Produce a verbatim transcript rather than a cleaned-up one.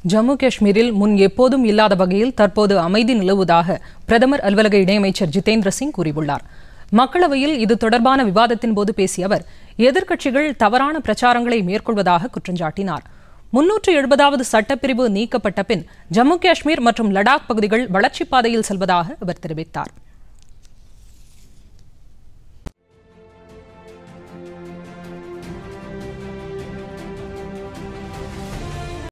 ஜம்மு காஷ்மீரில் முன் எப்போதும் இல்லாத வகையில் தற்போது அமைதி நிலவுவதாக பிரதமர் அலுவலக இணையமைச்சர் ஜிதேந்திர சிங் கூறியுள்ளார். மக்களவையில் இது தொடர்பான விவாதத்தின் போது பேசிய அவர், எதிர்க்கட்சிகள் தவறான பிரச்சாரங்களை மேற்கொள்வதாக குற்றஞ்சாட்டினார். முன்னூற்று எழுபதாவது சட்டப்பிரிவு நீக்கப்பட்ட பின் ஜம்மு காஷ்மீர் மற்றும் லடாக் பகுதிகள் வளர்ச்சிப் பாதையில் செல்வதாக அவர் தெரிவித்தார்.